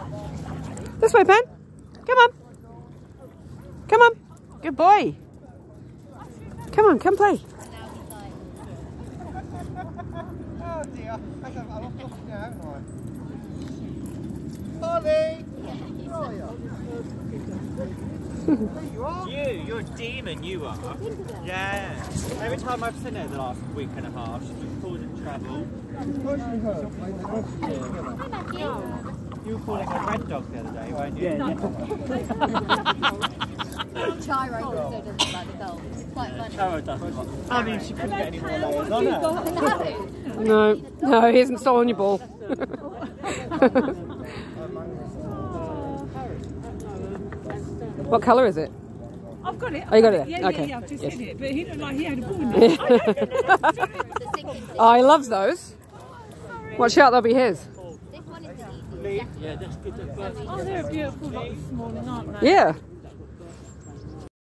This way, Pen. Come on. Come on. Good boy. Come on, come play. Oh dear. I have a lot of now. Ollie! Where you are? You're a demon, you are. Yeah. Every time I've seen her the last week and a half, she's been causing trouble. You were calling her red dog the other day, weren't you? Yeah. Chiro also doesn't like the gold. It's quite funny. Chiro doesn't. I mean, she couldn't get any more layers on her. No, no, he hasn't stolen your ball. What colour is it? I've got it. Oh, you got it? Yeah, Okay. yeah, I've just hit it. But he looked like he had a ball in Yeah. it. Oh, he loves those. Watch out, they'll be his. This one is the easiest. Yeah, that's good. Oh, they're beautiful, like small, aren't they? Yeah.